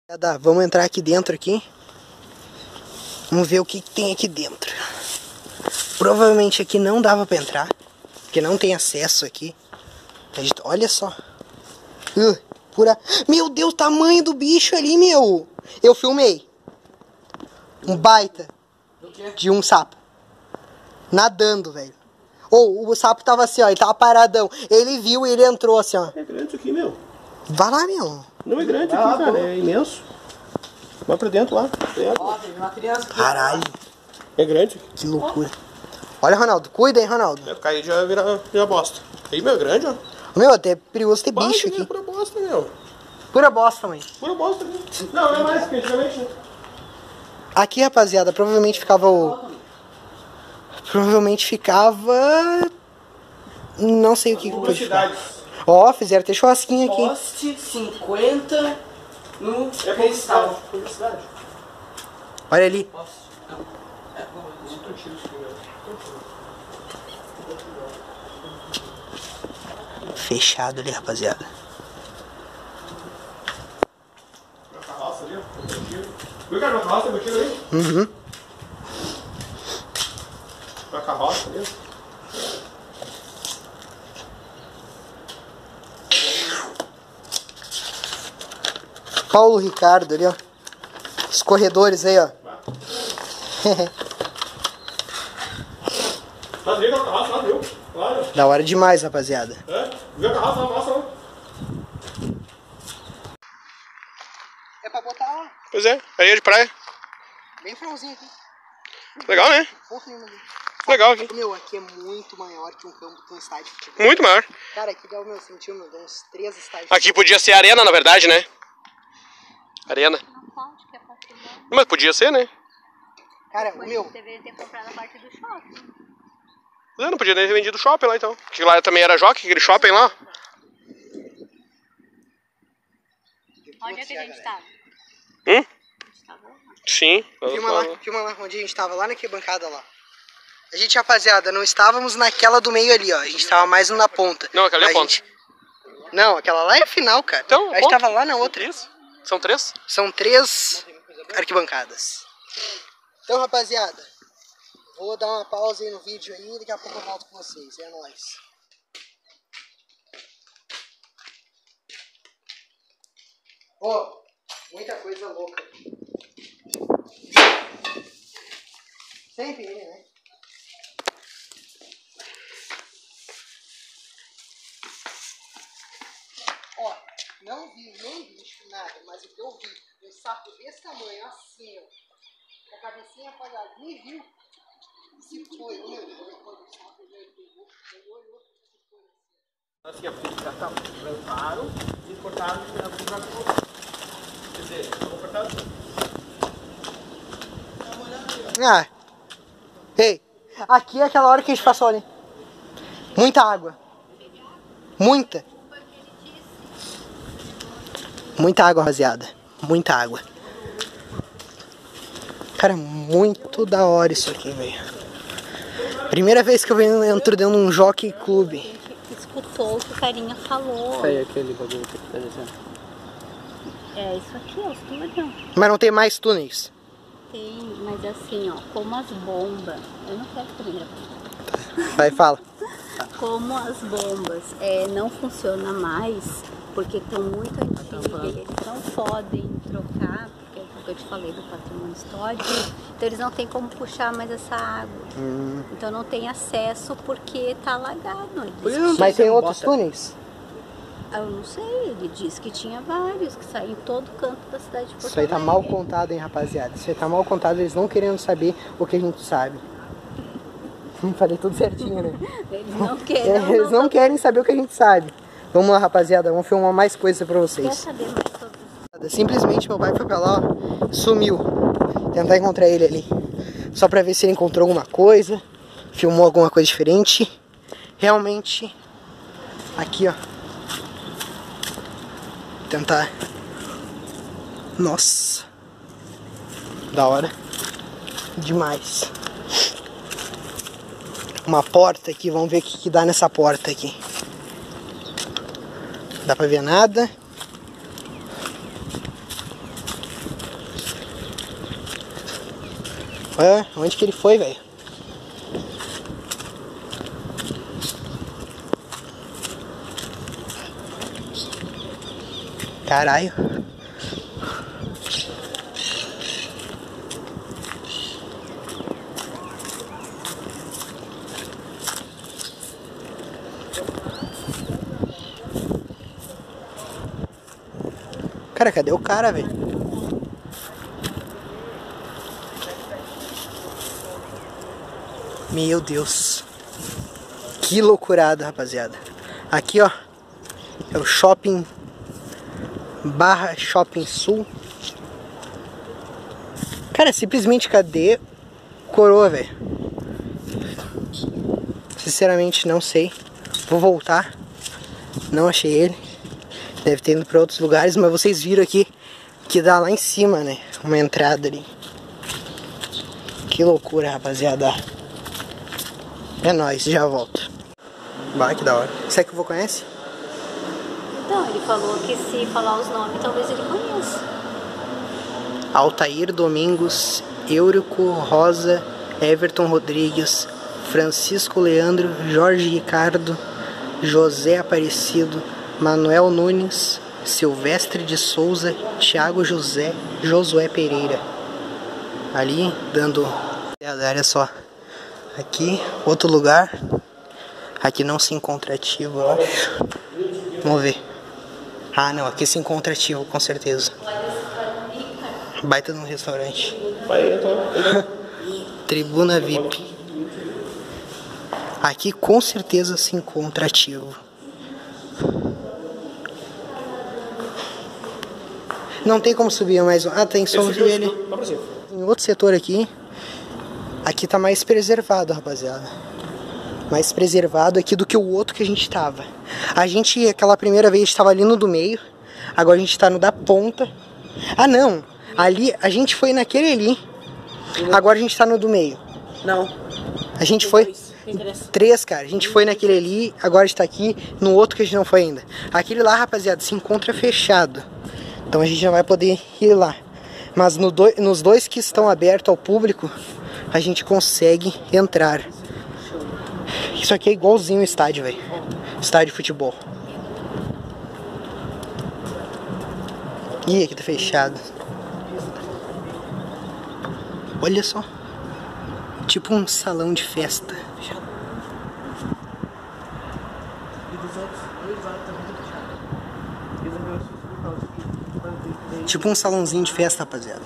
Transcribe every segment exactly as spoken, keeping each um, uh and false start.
Vamos entrar aqui dentro aqui. Vamos ver o que, que tem aqui dentro. Provavelmente aqui não dava pra entrar, porque não tem acesso aqui. Olha só. Uh, pura... Meu Deus, tamanho do bicho ali, meu. Eu filmei. Um baita de um sapo. Nadando, velho. Ou oh, o sapo tava assim, ó. Ele tava paradão. Ele viu e ele entrou assim, ó. É grande isso aqui, meu. Vai lá, meu. Não é grande aqui, cara. É imenso. Vai pra dentro lá. Ó, tem uma criança aqui. Caralho. É grande. Que loucura. Olha, Ronaldo. Cuida, hein, Ronaldo. É, cair já vira, vira bosta. Aí, meu, é grande, ó. Meu, até é perigoso ter bicho Basta, aqui. É pura bosta, meu. Pura bosta, mãe. Pura bosta, meu. Não, não é mais que antigamente. Aqui, rapaziada, provavelmente ficava o... Provavelmente ficava... Não sei o que que pode ficar. Ó, fizeram até churrasquinho aqui. Poste cinquenta no é cristal. Publicidade. Olha ali. Fechado ali, rapaziada. Uma carroça ali, ó. Viu que era uma carroça, meu tiro aí? Uhum. Uma carroça ali. Paulo Ricardo ali, ó. Os corredores aí, ó. Mas viu a carroça lá, viu? Claro. Da hora demais, rapaziada. É? Viu a carroça lá, mostra lá. É pra botar lá. Pois é, areia de praia. Bem frãozinho aqui. Legal, né? Fofinho ali. Legal aqui. Meu, aqui é muito maior que um campo, que um estádio de futebol. Muito maior. Cara, aqui dá o meu sentido, meu, dá uns três estádios. Aqui podia ser arena, na verdade, né? Arena. Não pode, que é patrimônio. Mas podia ser, né? Cara, o meu... Deveria ter comprado a parte do shopping. Eu não podia nem ter vendido o shopping lá, então. Que lá também era Jockey, aquele shopping lá. Onde é que a gente tava? Hum? A gente tava lá. Sim. Filma lá, filma lá onde a gente tava, lá naquela bancada lá. A gente, rapaziada, não estávamos naquela do meio ali, ó. A gente tava mais na ponta. Não, aquela é a A ponta. gente- Não, aquela lá é a final, cara. Então, a gente ponto. tava lá na outra. Isso. São três? São três arquibancadas. Então, rapaziada, vou dar uma pausa aí no vídeo aí, daqui a pouco eu volto com vocês. É nóis. Ó, muita coisa louca. Sempre ele, né? Ó, não vi nem bicho, nada, mas o que eu vi, um sapo desse tamanho, assim, ó, com a cabecinha apagada, me viu, se foi, meu, quando o sapo já pegou, pegou, olhou, se foi assim. Assim, ó, já tá, trancaram e cortaram e já. Quer dizer, estão cortados. Ah, ei, aqui é aquela hora que a gente passou ali. Muita água. Muita. Muita água, rapaziada. Muita água. Cara, muito da hora isso aqui, velho. Primeira vez que eu venho, entro dentro de um jockey clube. Escutou o que o carinha falou. Aí aquele bagulho que tá dizendo. É isso aqui, ó, os túneis. Mas não tem mais túneis. Tem, mas assim, ó, como as bombas. Eu não quero primeiro. Vai, fala. Como as bombas é, não funcionam mais, porque estão muito antigas, eles não podem trocar, porque é o que eu te falei do patrimônio histórico, então eles não têm como puxar mais essa água. Hum. Então não tem acesso porque tá alagado. Ele disse que Mas tinha- tem outros túneis? Eu não sei, ele disse que tinha vários, que saíam em todo canto da cidade de Porto Isso aí tá Alegre. mal contado, hein, rapaziada. Isso aí tá mal contado, eles não querendo saber o que a gente sabe. Falei tudo certinho, né? Eles não querem. É, não, eles não querem saber o que a gente sabe. Vamos lá, rapaziada, vamos filmar mais coisas pra Quer vocês. saber mais sobre isso? Simplesmente meu pai foi pra lá, ó, sumiu. Tentar encontrar ele ali. Só pra ver se ele encontrou alguma coisa, filmou alguma coisa diferente. Realmente, aqui, ó. Tentar. Nossa. Da hora. Demais. Uma porta aqui, vamos ver o que, que dá nessa porta aqui. Dá pra ver nada. Olha, onde que ele foi, velho? Caralho. Cara, cadê o cara, velho? Meu Deus. Que loucurada, rapaziada. Aqui, ó. É o shopping barra Shopping Sul. Cara, simplesmente cadê coroa, velho? Sinceramente não sei. Vou voltar. Não achei ele. Deve ter ido pra outros lugares, mas vocês viram aqui que dá lá em cima, né? Uma entrada ali. Que loucura, rapaziada. É nóis, já volto. Bah, que da hora. Será que o vô conhece? Então, ele falou que se falar os nomes, talvez ele conheça. Altair Domingos, Eurico Rosa, Everton Rodrigues, Francisco Leandro, Jorge Ricardo, José Aparecido, Manuel Nunes, Silvestre de Souza, Thiago José, Josué Pereira. Ali, dando... Olha só. Aqui, outro lugar. Aqui não se encontra ativo, eu acho. Vamos ver. Ah, não. Aqui se encontra ativo, com certeza. Baita num restaurante. Tribuna V I P. Aqui com certeza se encontra ativo. Não tem como subir mais um. Ah, tem som de ele. Em outro setor aqui. Aqui tá mais preservado, rapaziada. Mais preservado aqui do que o outro que a gente tava. A gente, aquela primeira vez, estava ali no do meio. Agora a gente tá no da ponta. Ah, não. Ali, a gente foi naquele ali. Agora a gente tá no do meio. Não. A gente foi... Três, cara. A gente foi naquele ali, agora está aqui no outro que a gente não foi ainda. Aquele lá, rapaziada, se encontra fechado. Então a gente não vai poder ir lá. Mas no do, nos dois que estão abertos ao público, a gente consegue entrar. Isso aqui é igualzinho o estádio, velho. Estádio de futebol. Ih, aqui tá fechado. Olha só. Tipo um salão de festa. Tipo um salãozinho de festa, rapaziada.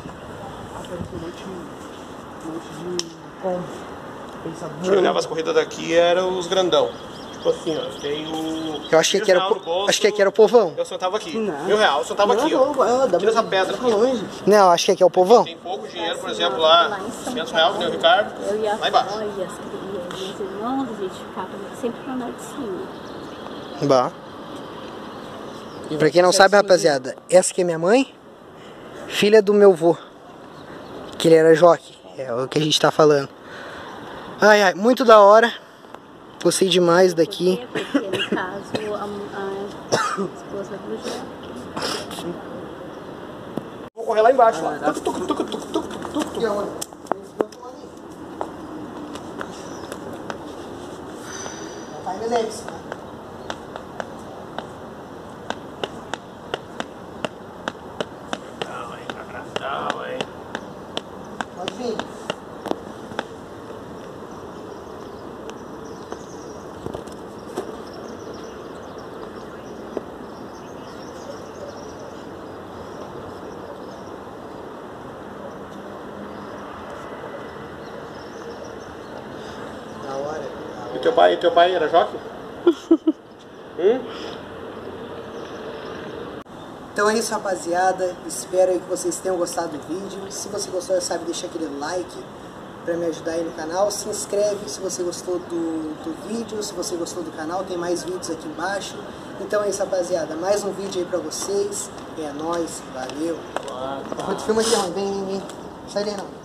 Quem olhava as corridas daqui eram os grandão. Tipo assim, ó, tem o... Eu achei que era, bolso, acho que aqui era o povão. Eu sentava aqui. Não. Mil real, eu sentava aqui, ó. Aqui nessa pedra aqui. Não, acho que aqui é o povão. Tem pouco dinheiro, por exemplo, lá, quinhentos reais, que deu o Ricardo, Eu e a lá embaixo. avó e as crianças, meus irmãos, a gente ficava sempre no andar de cima. Bah. Pra quem não sabe, rapaziada, essa aqui é minha mãe, filha do meu vô, que ele era jockey, é o que a gente tá falando. Ai, ai, muito da hora, gostei demais daqui. Porque, no caso, a, a esposa do Jó. Vou correr lá embaixo, lá. Tuc, tuc, tuc, tuc, tuc, tuc, tuc. Pode vir. Da hora. E teu pai, e teu pai era jockey? hum? Então é isso, rapaziada. Espero aí que vocês tenham gostado do vídeo. Se você gostou, já sabe, deixa aquele like pra me ajudar aí no canal. Se inscreve se você gostou do, do vídeo, se você gostou do canal. Tem mais vídeos aqui embaixo. Então é isso, rapaziada. Mais um vídeo aí pra vocês. É nóis. Valeu. Filma aqui, ó. Vem, vem, vem. Sai daí não.